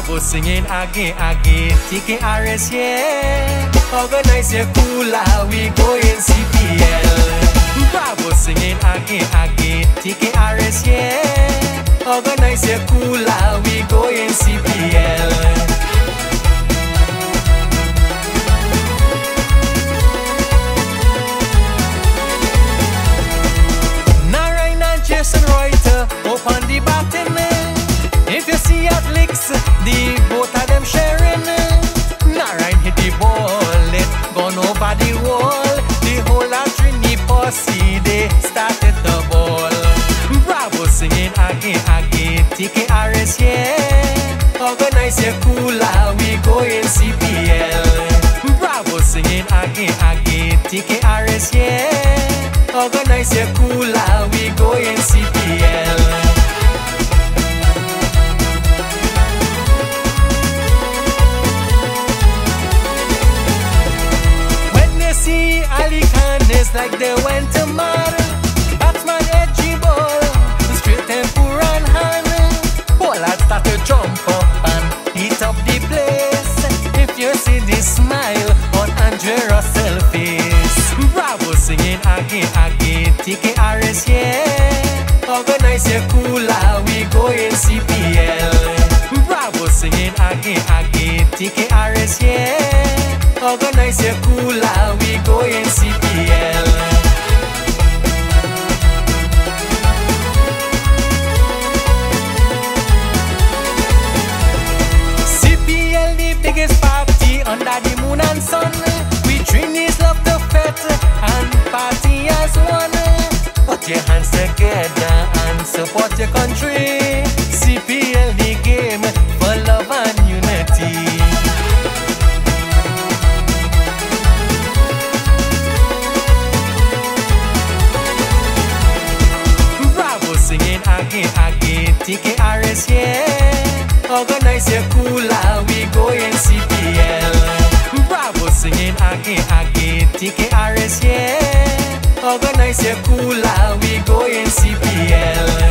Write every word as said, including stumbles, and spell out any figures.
Bravo singing again, again. T K R S, yeah. Organize your cooler, we go in C P L. Bravo singing again, again. T K R S, yeah. Organize your cooler, we go in C P L. Jason Reuter, open the baton. If you see at licks, the both of them sharing. Narayan hit the ball, it gone over the wall. The whole of Trini posse, they started the ball. Bravo singing again, again. T K R S, yeah. Organize your cooler, we go in C P L. Bravo singing again, again. T K R S, yeah. Organize your cooler, we go in C P L. When they see Ali Khan, it's like they went to mad. Batsman edgy ball, straight and poor on hand. Bowlers start to jump up and heat up the place. If you see the smile on Andre Russell's face. Bravo singing again, again. T K R S, yeah. Organize your cooler, we go in C P L. Bravo singing again, again. T K R S, yeah. Organize your cooler, we go in C P L. C P L, the biggest party under the moon and sun. We Trinis love to fet and party as one. Put your hands together and support your country. C P L, the game for love and unity. Bravo singing again, again. T K R S, yeah. Organize your cooler, we go in C P L. Bravo singing again, again. T K R S, yeah. Organize your cooler, we go in C P L.